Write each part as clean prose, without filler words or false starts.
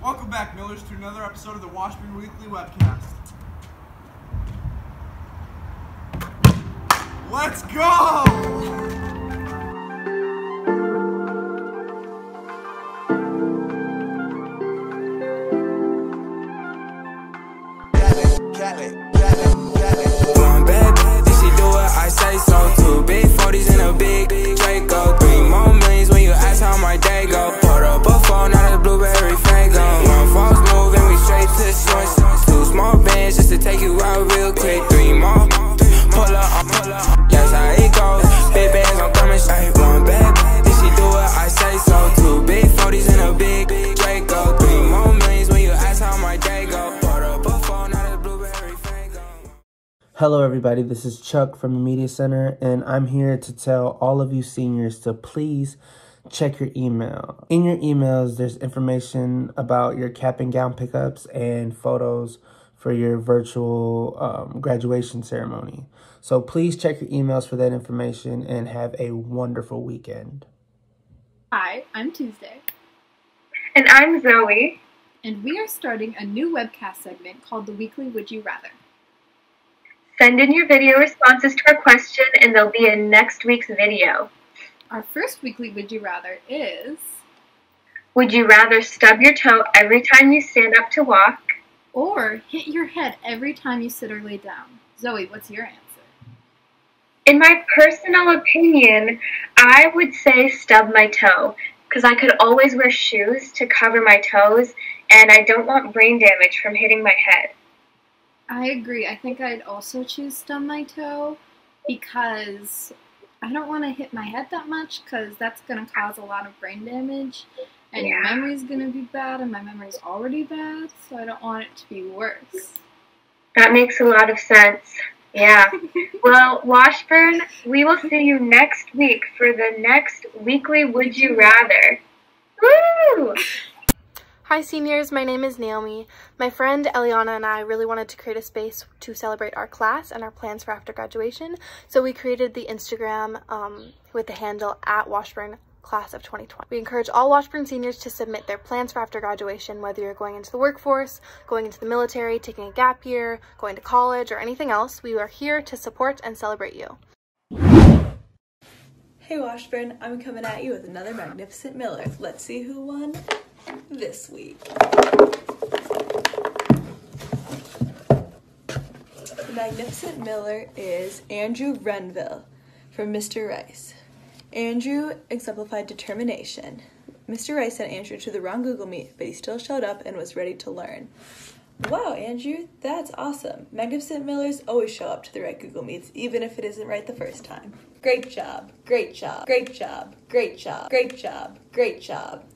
Welcome back, Millers, to another episode of the Washburn Weekly Webcast. Let's go! One bad bitch, she do what I say so. 2 big 40s and a big Draco. 3 more millions when you ask how my day go. Put up a phone, not a blueberry fango. 1 false move and we straight to the source. 2 small bands just to take you out real quick. 3 more, pull up, yes how it goes. Big bands, I'm coming straight. 1 bad bitch, she do what I say so. 2 big 40s and a big Draco. 3 more millions when you ask how my day go. Put up a phone, not a blueberry fango. Hello everybody, this is Chuck from the Media Center, and I'm here to tell all of you seniors to please check your email. In your emails, there's information about your cap and gown pickups and photos for your virtual graduation ceremony. So please check your emails for that information and have a wonderful weekend. Hi, I'm Tuesday. And I'm Zoe. And we are starting a new webcast segment called the Weekly Would You Rather. Send in your video responses to our question and they'll be in next week's video. Our first Weekly Would You Rather is... Would you rather stub your toe every time you stand up to walk? Or hit your head every time you sit or lay down. Zoe, what's your answer? In my personal opinion, I would say stub my toe, because I could always wear shoes to cover my toes, and I don't want brain damage from hitting my head. I agree. I think I'd also choose stub my toe, because I don't want to hit my head that much, because that's going to cause a lot of brain damage, and your memory's going to be bad, and my memory's already bad, so I don't want it to be worse. That makes a lot of sense. Yeah. Well, Washburn, we will see you next week for the next Weekly Would You Rather. Woo! Hi seniors, my name is Naomi. My friend Eliana and I really wanted to create a space to celebrate our class and our plans for after graduation, so we created the Instagram with the handle @Washburn Class of 2020. We encourage all Washburn seniors to submit their plans for after graduation, whether you're going into the workforce, going into the military, taking a gap year, going to college, or anything else. We are here to support and celebrate you. Hey Washburn, I'm coming at you with another Magnificent Miller. Let's see who won this week. The Magnificent Miller is Andrew Renville from Mr. Rice. Andrew exemplified determination. Mr. Rice sent Andrew to the wrong Google Meet, but he still showed up and was ready to learn. Wow, Andrew, that's awesome. Magnificent Millers always show up to the right Google Meets, even if it isn't right the first time. Great job, great job, great job, great job, great job, great job.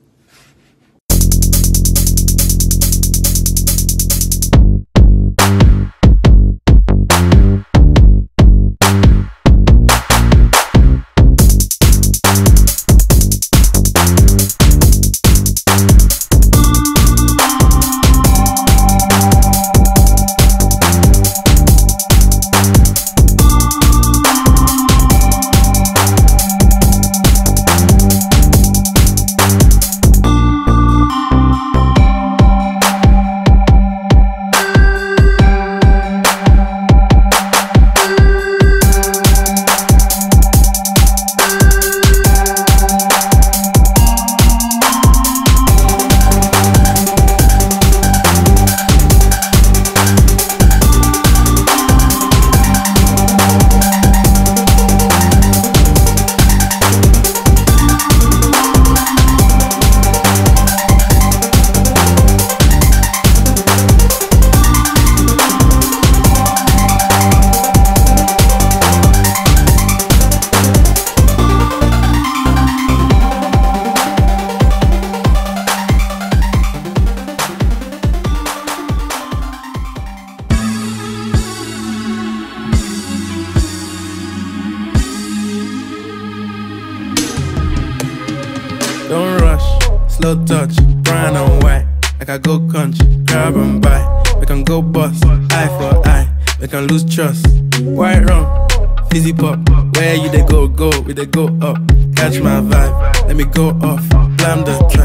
Don't rush, slow touch, brown and white. Like I go country, grab and buy. We can go bust, eye for eye. We can lose trust. White rum, fizzy pop. Where you they go, we they go up. Catch my vibe, let me go off. Blam the trash.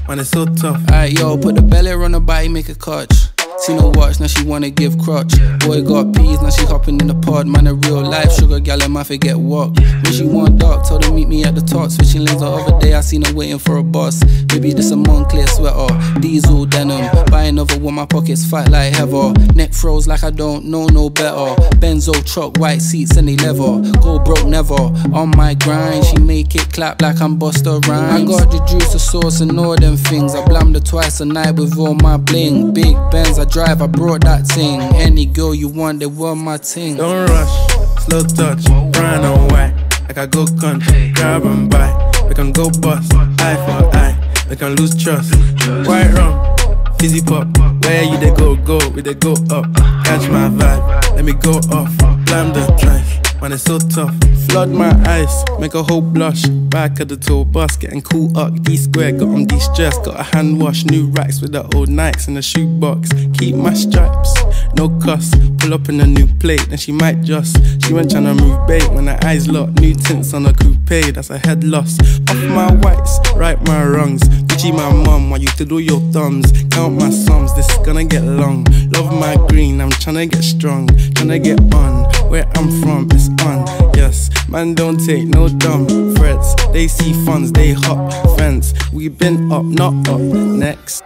man, it's so tough. Alright, yo, put the belly on the body, make a catch. See no watch, now she wanna give crotch. Boy got peas, now she hopping in the pod. Man, a real life sugar gal, I might forget walk. When she want dark, told her meet me at the top. Switching lanes the other day, I seen her waiting for a bus. Maybe this a Moncler sweater, diesel denim. Buy another one, my pockets fat like heather. Neck froze like I don't know no better. Benzo truck, white seats and they leather. Go broke never, on my grind. She make it clap like I'm Busta Rhymes. I got the juice, the sauce and all them things. I blammed her twice a night with all my bling. Big Benz, I drive, I brought that thing. Any girl you want, they were my ting. Don't rush, slow touch, brown and white. Like I go country, grab and buy. We can go bust, eye for eye. We can lose trust. White rum, fizzy pop. Where you they go, we they go up. Catch my vibe, let me go off. Blam the drive, man, it's so tough. Flood my eyes, make a whole blush. Back at the tour bus, getting cool up. D-square, got on de-stress. Got a hand wash, new racks with the old Nikes in the shoebox. Keep my stripes, no cuss. Pull up in a new plate, then she might just. She went tryna move bait when her eyes locked. New tints on a coupe, that's a head loss. Off my whites, right my wrongs. Gucci my mum, while you to do your thumbs. Count my sums, this is gonna get long. Love my green, I'm tryna get strong. Tryna get on, where I'm from, it's on. Yes, man don't take no dumb threats. They see funds, they hop fence. We been up, not up, next.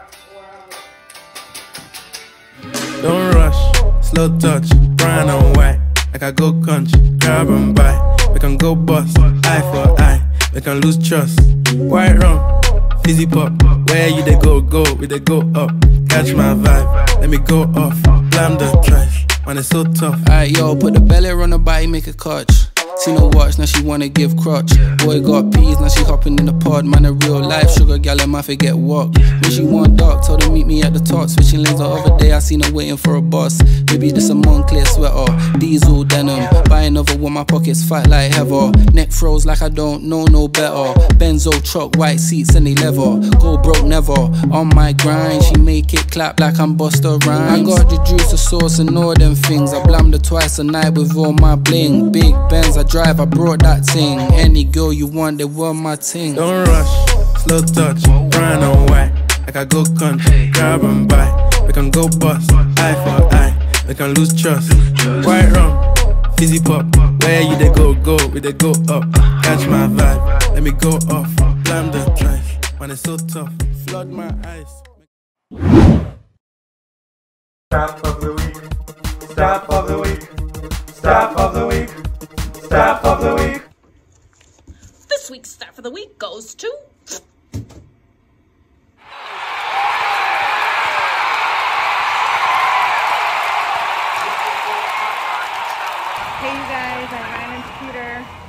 Don't rush, slow touch, brown and white. Like I go country, grab and buy. We can go bust, eye for eye. We can lose trust. White rum, fizzy pop. Where you they go, we they go up. Catch my vibe, let me go off. Blam the drive, man, it's so tough. Alright, yo, put the belly on the body, make a catch. See no watch, now she wanna give crotch. Boy got peas, now she hopping in the pod. Man, a real life sugar gal, I might forget walk. When she want dark, told her meet me at the top. Switching lanes the other day, I seen her waiting for a bus. Maybe this a Moncler sweater, diesel denim. Buy another one, my pockets fat like heather. Neck froze like I don't know no better. Benzo truck, white seats and they leather. Go broke never, on my grind. She make it clap like I'm Busta Rhymes. I got the juice, the sauce and all them things. I blammed her twice a night with all my bling. Big Benz, I drive, I brought that thing. Any girl you want, they were my ting. Don't rush, slow touch, brown and white. Like I go country, grab and buy. We can go bust, eye for eye. We can lose trust. White rum, fizzy pop. Where you they go, we they go up. Catch my vibe, let me go off. Blam the drive, man, it's so tough. Flood my eyes. Staff of the week. Staff of the week. Staff of the week. Staff of the week. This week's staff of the week goes to... Hey you guys, I'm Ryan's Peter.